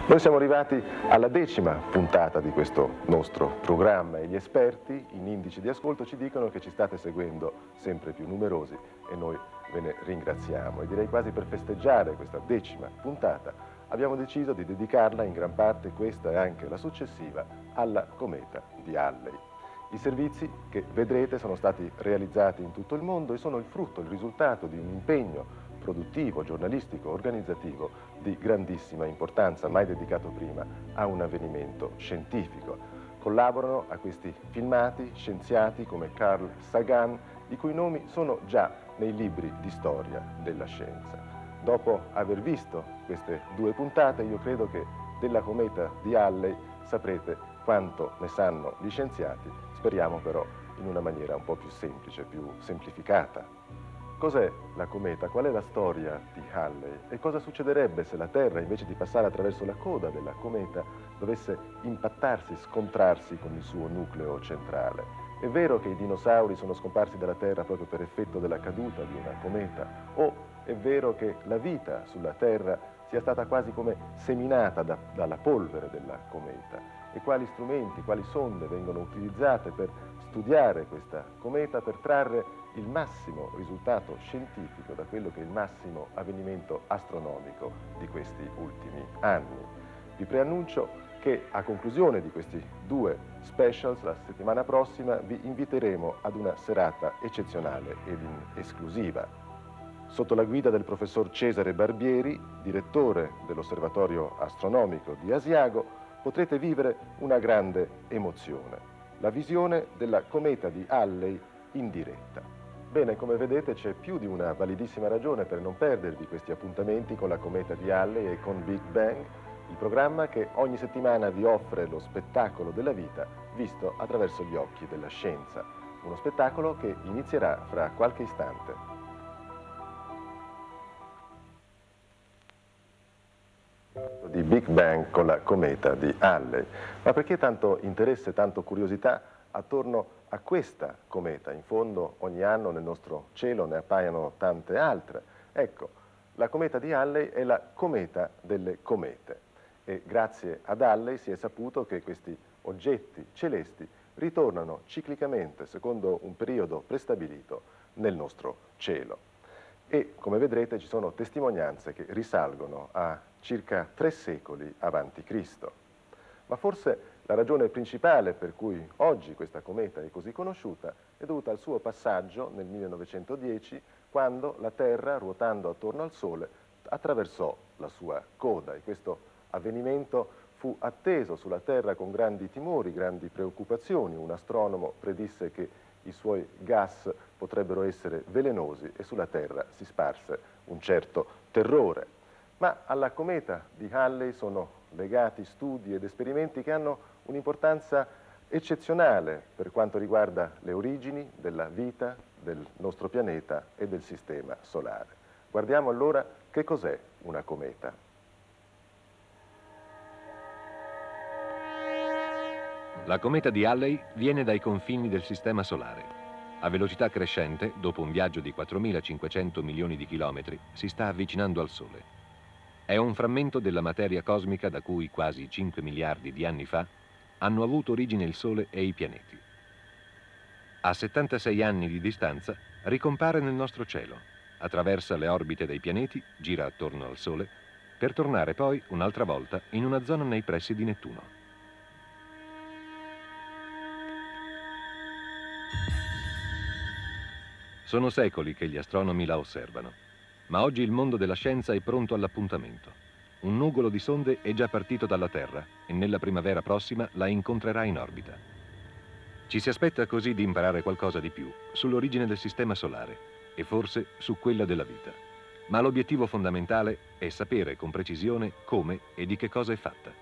Noi siamo arrivati alla 10ª puntata di questo nostro programma e gli esperti in indici di ascolto ci dicono che ci state seguendo sempre più numerosi e noi ve ne ringraziamo. E direi quasi per festeggiare questa 10ª puntata abbiamo deciso di dedicarla in gran parte, questa e anche la successiva, alla cometa di Halley. I servizi che vedrete sono stati realizzati in tutto il mondo e sono il frutto, il risultato di un impegno produttivo, giornalistico, organizzativo di grandissima importanza, mai dedicato prima a un avvenimento scientifico. Collaborano a questi filmati scienziati come Carl Sagan, i cui nomi sono già nei libri di storia della scienza. Dopo aver visto queste 2 puntate, io credo che della cometa di Halley saprete quanto ne sanno gli scienziati, speriamo però in una maniera un po' più semplice, più semplificata. Cos'è la cometa? Qual è la storia di Halley? E cosa succederebbe se la Terra, invece di passare attraverso la coda della cometa, dovesse impattarsi, scontrarsi con il suo nucleo centrale? È vero che i dinosauri sono scomparsi dalla Terra proprio per effetto della caduta di una cometa? O è vero che la vita sulla Terra sia stata quasi come seminata dalla polvere della cometa? E quali strumenti, quali sonde vengono utilizzate per studiare questa cometa, per trarre il massimo risultato scientifico da quello che è il massimo avvenimento astronomico di questi ultimi anni. Vi preannuncio che a conclusione di questi 2 specials, la settimana prossima, vi inviteremo ad una serata eccezionale ed in esclusiva. Sotto la guida del professor Cesare Barbieri, direttore dell'Osservatorio Astronomico di Asiago, potrete vivere una grande emozione: la visione della cometa di Halley in diretta. Bene, come vedete c'è più di una validissima ragione per non perdervi questi appuntamenti con la cometa di Halley e con Big Bang, il programma che ogni settimana vi offre lo spettacolo della vita visto attraverso gli occhi della scienza. Uno spettacolo che inizierà fra qualche istante. Di Big Bang con la cometa di Halley. Ma perché tanto interesse, tanto curiosità attorno a questa cometa? In fondo ogni anno nel nostro cielo ne appaiano tante altre. Ecco, la cometa di Halley è la cometa delle comete e grazie ad Halley si è saputo che questi oggetti celesti ritornano ciclicamente, secondo un periodo prestabilito, nel nostro cielo. E come vedrete ci sono testimonianze che risalgono a circa 3 secoli avanti Cristo. Ma forse la ragione principale per cui oggi questa cometa è così conosciuta è dovuta al suo passaggio nel 1910, quando la Terra, ruotando attorno al Sole, attraversò la sua coda, e questo avvenimento fu atteso sulla Terra con grandi timori, grandi preoccupazioni. Un astronomo predisse che i suoi gas potrebbero essere velenosi e sulla Terra si sparse un certo terrore. Ma alla cometa di Halley sono legati studi ed esperimenti che hanno un'importanza eccezionale per quanto riguarda le origini della vita del nostro pianeta e del sistema solare. Guardiamo allora che cos'è una cometa. La cometa di Halley viene dai confini del sistema solare. A velocità crescente, dopo un viaggio di 4.500 milioni di chilometri, si sta avvicinando al Sole. È un frammento della materia cosmica da cui quasi 5 miliardi di anni fa hanno avuto origine il Sole e i pianeti. A 76 anni di distanza ricompare nel nostro cielo, attraversa le orbite dei pianeti, gira attorno al Sole, per tornare poi un'altra volta in una zona nei pressi di Nettuno. Sono secoli che gli astronomi la osservano, ma oggi il mondo della scienza è pronto all'appuntamento. Un nugolo di sonde è già partito dalla Terra e nella primavera prossima la incontrerà in orbita. Ci si aspetta così di imparare qualcosa di più sull'origine del sistema solare e forse su quella della vita. Ma l'obiettivo fondamentale è sapere con precisione come e di che cosa è fatta.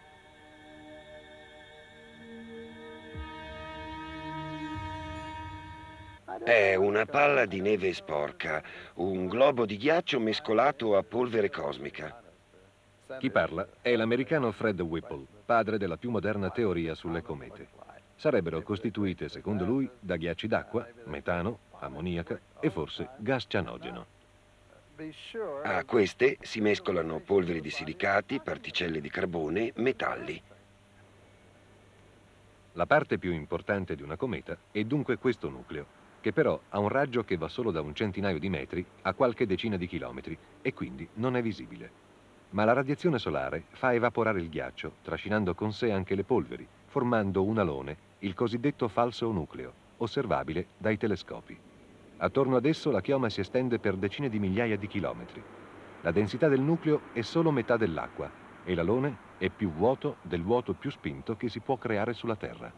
È una palla di neve sporca, un globo di ghiaccio mescolato a polvere cosmica. Chi parla è l'americano Fred Whipple, padre della più moderna teoria sulle comete. Sarebbero costituite, secondo lui, da ghiacci d'acqua, metano, ammoniaca e forse gas cianogeno. A queste si mescolano polveri di silicati, particelle di carbone, metalli. La parte più importante di una cometa è dunque questo nucleo, che però ha un raggio che va solo da un centinaio di metri a qualche decina di chilometri e quindi non è visibile. Ma la radiazione solare fa evaporare il ghiaccio, trascinando con sé anche le polveri, formando un alone, il cosiddetto falso nucleo, osservabile dai telescopi. Attorno ad esso la chioma si estende per decine di migliaia di chilometri. La densità del nucleo è solo metà dell'acqua e l'alone è più vuoto del vuoto più spinto che si può creare sulla Terra.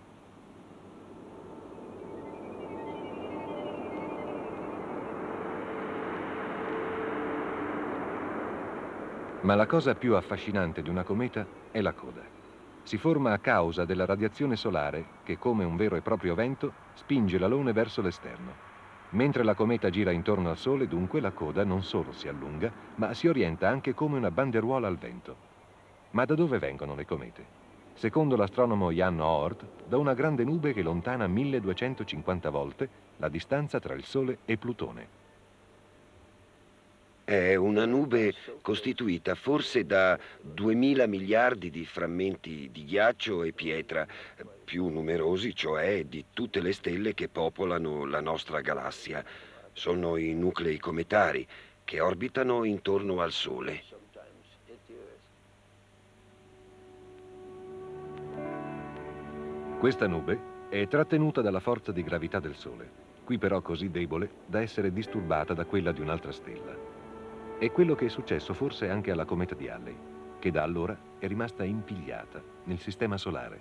Ma la cosa più affascinante di una cometa è la coda. Si forma a causa della radiazione solare che, come un vero e proprio vento, spinge l'alone verso l'esterno. Mentre la cometa gira intorno al Sole, dunque, la coda non solo si allunga, ma si orienta anche come una banderuola al vento. Ma da dove vengono le comete? Secondo l'astronomo Jan Oort, da una grande nube che lontana 1250 volte la distanza tra il Sole e Plutone. È una nube costituita forse da 2000 miliardi di frammenti di ghiaccio e pietra, più numerosi, cioè, di tutte le stelle che popolano la nostra galassia. Sono i nuclei cometari che orbitano intorno al Sole. Questa nube è trattenuta dalla forza di gravità del Sole, qui però così debole da essere disturbata da quella di un'altra stella. È quello che è successo forse anche alla cometa di Halley, che da allora è rimasta impigliata nel sistema solare.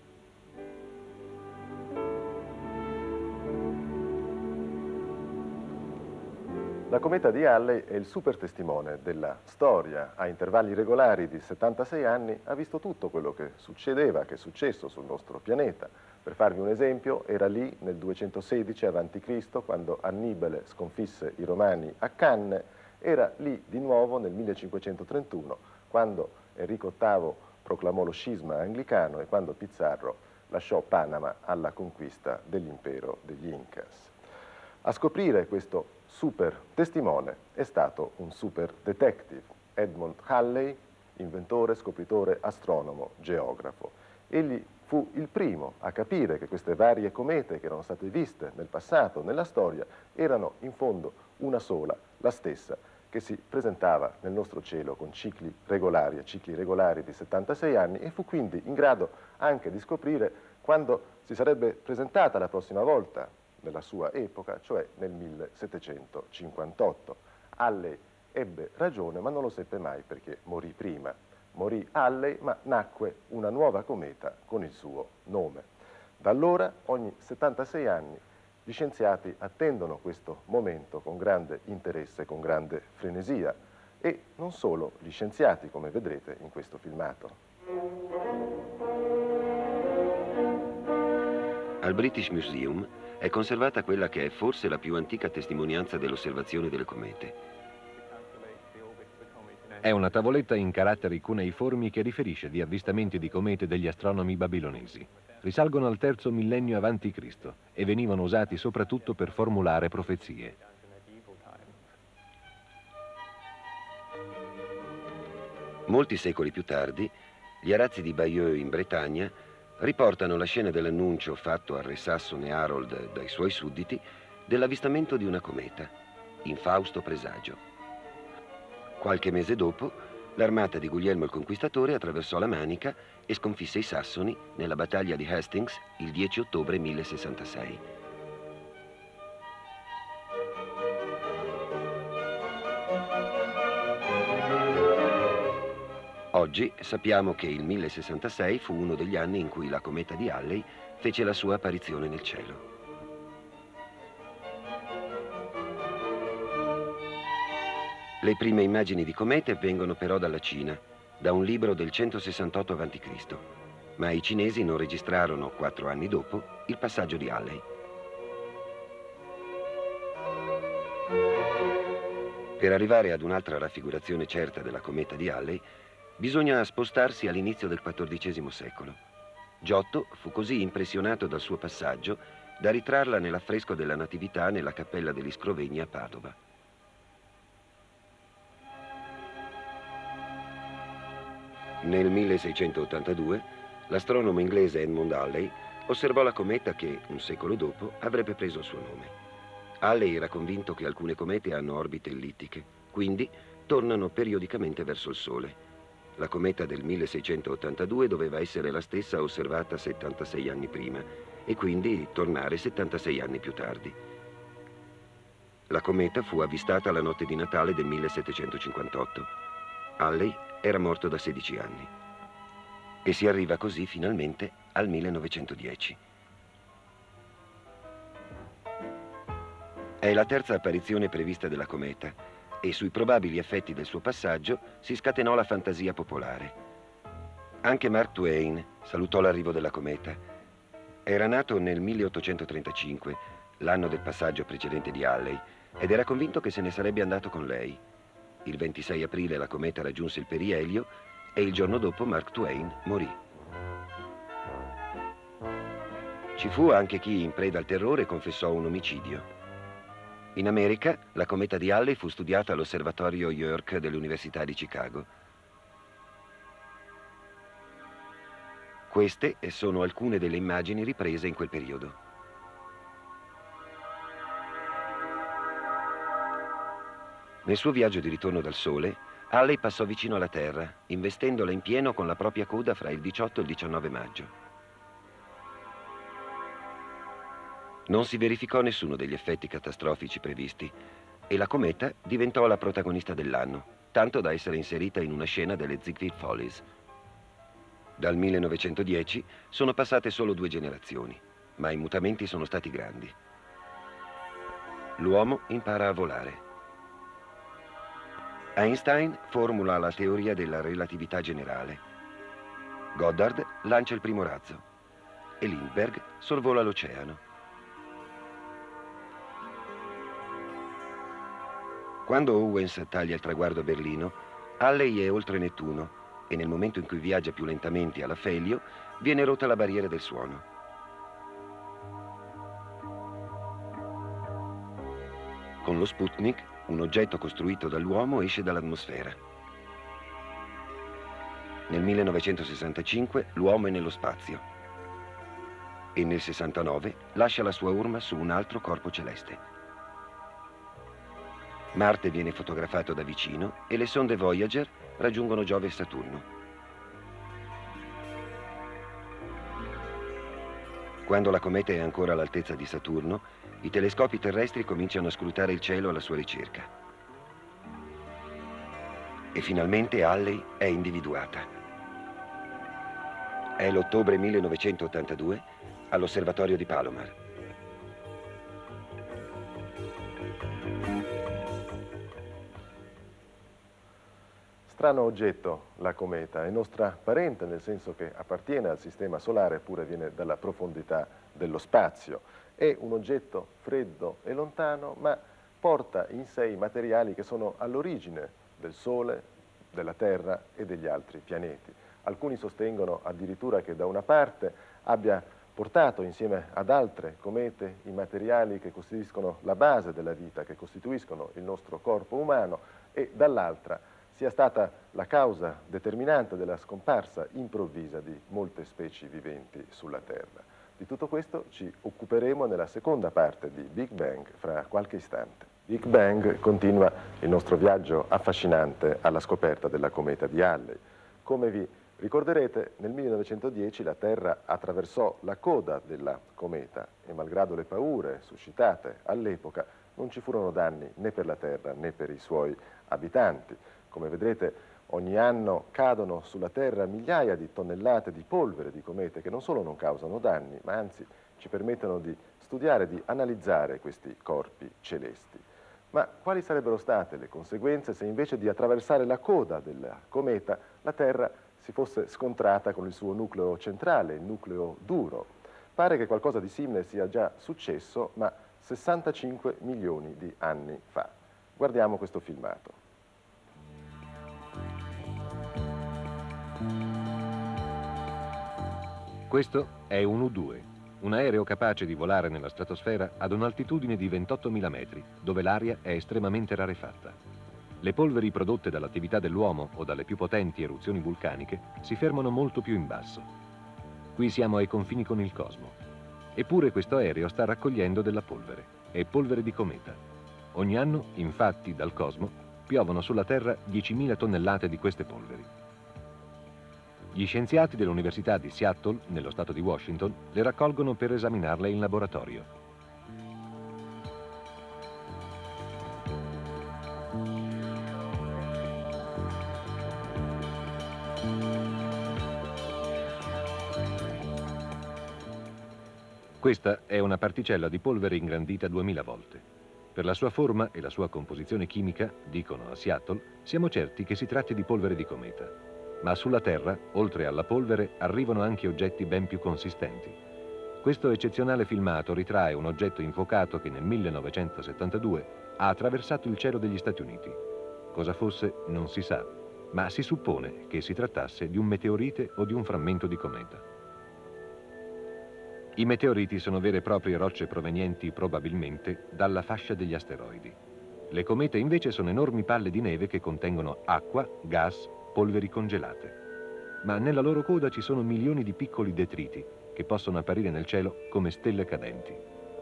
La cometa di Halley è il super testimone della storia. A intervalli regolari di 76 anni ha visto tutto quello che succedeva, che è successo sul nostro pianeta. Per farvi un esempio, era lì nel 216 a.C., quando Annibale sconfisse i Romani a Canne. Era lì di nuovo nel 1531, quando Enrico VIII proclamò lo scisma anglicano e quando Pizarro lasciò Panama alla conquista dell'impero degli Incas. A scoprire questo super testimone è stato un super detective, Edmund Halley, inventore, scopritore, astronomo, geografo. Egli fu il primo a capire che queste varie comete che erano state viste nel passato, nella storia, erano in fondo una sola, la stessa, che si presentava nel nostro cielo con cicli regolari di 76 anni e fu quindi in grado anche di scoprire quando si sarebbe presentata la prossima volta nella sua epoca, cioè nel 1758. Halley ebbe ragione, ma non lo seppe mai perché morì prima. Morì Halley, ma nacque una nuova cometa con il suo nome. Da allora, ogni 76 anni, gli scienziati attendono questo momento con grande interesse, con grande frenesia. E non solo gli scienziati, come vedrete in questo filmato. Al British Museum è conservata quella che è forse la più antica testimonianza dell'osservazione delle comete. È una tavoletta in caratteri cuneiformi che riferisce di avvistamenti di comete degli astronomi babilonesi. Risalgono al III millennio avanti Cristo e venivano usati soprattutto per formulare profezie. Molti secoli più tardi, gli arazzi di Bayeux in Bretagna riportano la scena dell'annuncio fatto al re sassone Harold dai suoi sudditi dell'avvistamento di una cometa, infausto presagio. Qualche mese dopo, l'armata di Guglielmo il Conquistatore attraversò la Manica e sconfisse i Sassoni nella battaglia di Hastings il 10 ottobre 1066. Oggi sappiamo che il 1066 fu uno degli anni in cui la cometa di Halley fece la sua apparizione nel cielo. Le prime immagini di comete vengono però dalla Cina, da un libro del 168 a.C., ma i cinesi non registrarono, 4 anni dopo, il passaggio di Halley. Per arrivare ad un'altra raffigurazione certa della cometa di Halley, bisogna spostarsi all'inizio del XIV secolo. Giotto fu così impressionato dal suo passaggio da ritrarla nell'affresco della Natività nella cappella degli Scrovegni a Padova. Nel 1682 l'astronomo inglese Edmund Halley osservò la cometa che, un secolo dopo, avrebbe preso il suo nome. Halley era convinto che alcune comete hanno orbite ellittiche, quindi tornano periodicamente verso il Sole. La cometa del 1682 doveva essere la stessa osservata 76 anni prima e quindi tornare 76 anni più tardi. La cometa fu avvistata la notte di Natale del 1758. Halley era morto da 16 anni. E si arriva così finalmente al 1910. È la terza apparizione prevista della cometa e sui probabili effetti del suo passaggio si scatenò la fantasia popolare. Anche Mark Twain salutò l'arrivo della cometa. Era nato nel 1835, l'anno del passaggio precedente di Halley, ed era convinto che se ne sarebbe andato con lei. Il 26 aprile la cometa raggiunse il perielio e il giorno dopo Mark Twain morì. Ci fu anche chi, in preda al terrore, confessò un omicidio. In America, la cometa di Halley fu studiata all'osservatorio York dell'Università di Chicago. Queste sono alcune delle immagini riprese in quel periodo. Nel suo viaggio di ritorno dal Sole, Halley passò vicino alla Terra, investendola in pieno con la propria coda fra il 18 e il 19 maggio. Non si verificò nessuno degli effetti catastrofici previsti e la cometa diventò la protagonista dell'anno, tanto da essere inserita in una scena delle Ziegfeld Follies. Dal 1910 sono passate solo 2 generazioni, ma i mutamenti sono stati grandi. L'uomo impara a volare. Einstein formula la teoria della relatività generale. Goddard lancia il primo razzo e Lindbergh sorvola l'oceano. Quando Owens taglia il traguardo a Berlino, Halley è oltre Nettuno e nel momento in cui viaggia più lentamente all'afelio viene rotta la barriera del suono. Con lo Sputnik, un oggetto costruito dall'uomo esce dall'atmosfera. Nel 1965 l'uomo è nello spazio e nel 69 lascia la sua orma su un altro corpo celeste. Marte viene fotografato da vicino e le sonde Voyager raggiungono Giove e Saturno. Quando la cometa è ancora all'altezza di Saturno, i telescopi terrestri cominciano a scrutare il cielo alla sua ricerca. E finalmente Halley è individuata. È l'ottobre 1982 all'osservatorio di Palomar. Strano oggetto la cometa, è nostra parente nel senso che appartiene al sistema solare eppure viene dalla profondità dello spazio. È un oggetto freddo e lontano ma porta in sé i materiali che sono all'origine del Sole, della Terra e degli altri pianeti. Alcuni sostengono addirittura che da una parte abbia portato insieme ad altre comete i materiali che costituiscono la base della vita, che costituiscono il nostro corpo umano e dall'altra sia stata la causa determinante della scomparsa improvvisa di molte specie viventi sulla Terra. Di tutto questo ci occuperemo nella seconda parte di Big Bang fra qualche istante. Big Bang continua il nostro viaggio affascinante alla scoperta della cometa di Halley. Come vi ricorderete, nel 1910 la Terra attraversò la coda della cometa e malgrado le paure suscitate all'epoca non ci furono danni né per la Terra né per i suoi abitanti. Come vedrete, ogni anno cadono sulla Terra migliaia di tonnellate di polvere di comete che non solo non causano danni, ma anzi ci permettono di studiare, di analizzare questi corpi celesti. Ma quali sarebbero state le conseguenze se invece di attraversare la coda della cometa la Terra si fosse scontrata con il suo nucleo centrale, il nucleo duro? Pare che qualcosa di simile sia già successo, ma 65 milioni di anni fa. Guardiamo questo filmato. Questo è un U-2, un aereo capace di volare nella stratosfera ad un'altitudine di 28.000 metri, dove l'aria è estremamente rarefatta. Le polveri prodotte dall'attività dell'uomo o dalle più potenti eruzioni vulcaniche si fermano molto più in basso. Qui siamo ai confini con il cosmo. Eppure questo aereo sta raccogliendo della polvere. È polvere di cometa. Ogni anno, infatti, dal cosmo piovono sulla Terra 10.000 tonnellate di queste polveri. Gli scienziati dell'Università di Seattle, nello stato di Washington, le raccolgono per esaminarle in laboratorio. Questa è una particella di polvere ingrandita 2000 volte. Per la sua forma e la sua composizione chimica, dicono a Seattle, siamo certi che si tratti di polvere di cometa. Ma sulla Terra, oltre alla polvere, arrivano anche oggetti ben più consistenti. Questo eccezionale filmato ritrae un oggetto infuocato che nel 1972 ha attraversato il cielo degli Stati Uniti. Cosa fosse non si sa, ma si suppone che si trattasse di un meteorite o di un frammento di cometa. I meteoriti sono vere e proprie rocce provenienti probabilmente dalla fascia degli asteroidi. Le comete invece sono enormi palle di neve che contengono acqua, gas, polveri congelate. Ma nella loro coda ci sono milioni di piccoli detriti che possono apparire nel cielo come stelle cadenti.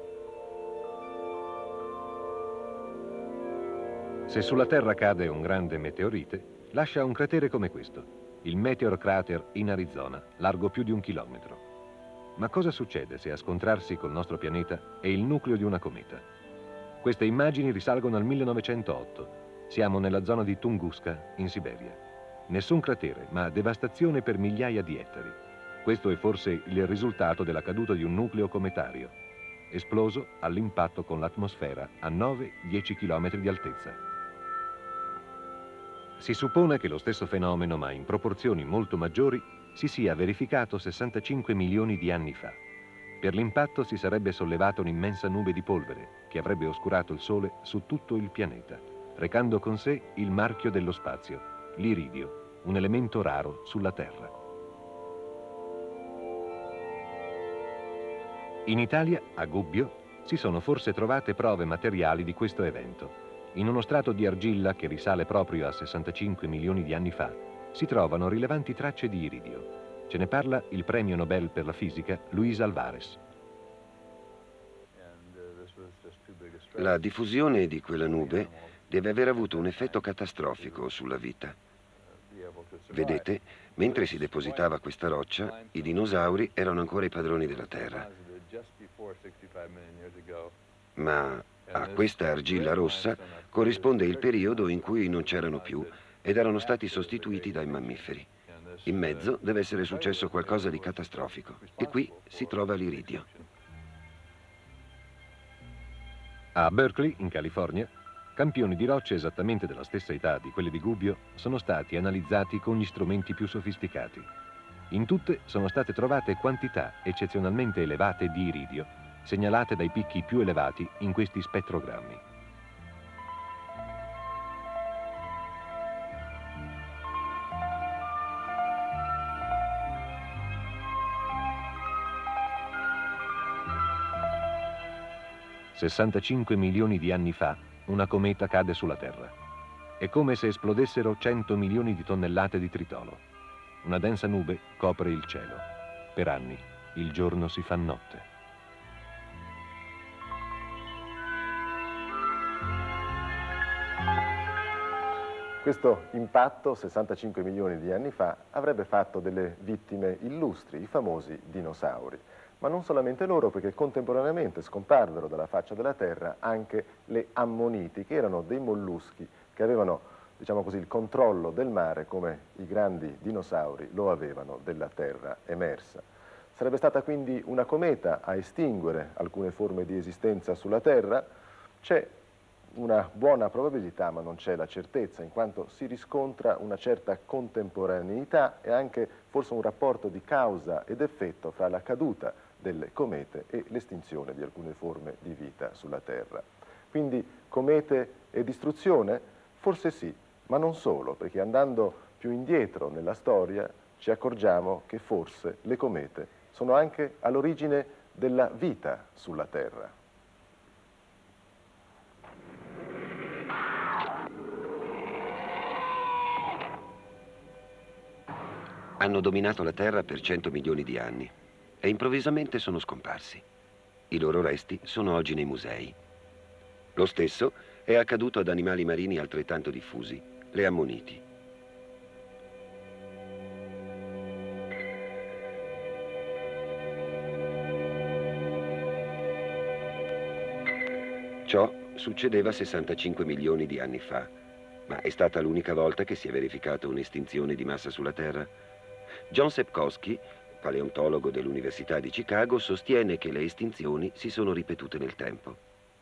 Se sulla Terra cade un grande meteorite, lascia un cratere come questo, il Meteor Crater in Arizona, largo più di 1 chilometro. Ma cosa succede se a scontrarsi col nostro pianeta è il nucleo di una cometa? Queste immagini risalgono al 1908. Siamo nella zona di Tunguska, in Siberia. Nessun cratere, ma devastazione per migliaia di ettari. Questo è forse il risultato della caduta di un nucleo cometario, esploso all'impatto con l'atmosfera a 9-10 km di altezza. Si suppone che lo stesso fenomeno, ma in proporzioni molto maggiori, si sia verificato 65 milioni di anni fa. Per l'impatto si sarebbe sollevata un'immensa nube di polvere che avrebbe oscurato il Sole su tutto il pianeta, recando con sé il marchio dello spazio, l'iridio, un elemento raro sulla Terra. In Italia, a Gubbio, si sono forse trovate prove materiali di questo evento. In uno strato di argilla che risale proprio a 65 milioni di anni fa, si trovano rilevanti tracce di iridio. Ce ne parla il premio Nobel per la fisica Luis Alvarez. La diffusione di quella nube deve aver avuto un effetto catastrofico sulla vita. Vedete, mentre si depositava questa roccia, i dinosauri erano ancora i padroni della Terra. Ma a questa argilla rossa corrisponde il periodo in cui non c'erano più ed erano stati sostituiti dai mammiferi. In mezzo deve essere successo qualcosa di catastrofico e qui si trova l'iridio. A Berkeley, in California, campioni di rocce esattamente della stessa età di quelle di Gubbio sono stati analizzati con gli strumenti più sofisticati. In tutte sono state trovate quantità eccezionalmente elevate di iridio, segnalate dai picchi più elevati in questi spettrogrammi. «65 milioni di anni fa una cometa cade sulla Terra. È come se esplodessero 100 milioni di tonnellate di tritolo. Una densa nube copre il cielo. Per anni il giorno si fa notte». Questo impatto, 65 milioni di anni fa, avrebbe fatto delle vittime illustri, i famosi dinosauri. Ma non solamente loro, perché contemporaneamente scomparvero dalla faccia della Terra anche le ammoniti, che erano dei molluschi che avevano, diciamo così, il controllo del mare come i grandi dinosauri lo avevano della terra emersa. Sarebbe stata quindi una cometa a estinguere alcune forme di esistenza sulla Terra. C'è una buona probabilità, ma non c'è la certezza, in quanto si riscontra una certa contemporaneità e anche forse un rapporto di causa ed effetto fra la caduta delle comete e l'estinzione di alcune forme di vita sulla Terra. Quindi comete e distruzione? Forse sì, ma non solo, perché andando più indietro nella storia ci accorgiamo che forse le comete sono anche all'origine della vita sulla Terra. Hanno dominato la Terra per 100 milioni di anni e improvvisamente sono scomparsi. I loro resti sono oggi nei musei. Lo stesso è accaduto ad animali marini altrettanto diffusi, le ammoniti. Ciò succedeva 65 milioni di anni fa, ma è stata l'unica volta che si è verificata un'estinzione di massa sulla Terra. John Sepkoski, paleontologo dell'Università di Chicago, sostiene che le estinzioni si sono ripetute nel tempo.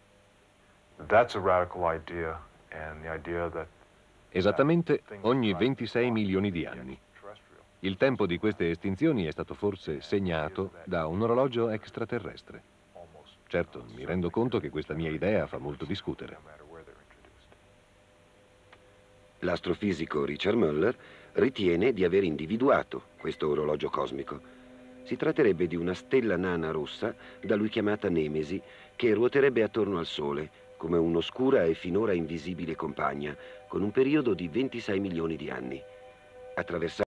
Esattamente ogni 26 milioni di anni. Il tempo di queste estinzioni è stato forse segnato da un orologio extraterrestre. Certo, mi rendo conto che questa mia idea fa molto discutere. L'astrofisico Richard Muller ritiene di aver individuato questo orologio cosmico. Si tratterebbe di una stella nana rossa, da lui chiamata Nemesi, che ruoterebbe attorno al Sole, come un'oscura e finora invisibile compagna, con un periodo di 26 milioni di anni. Attraversando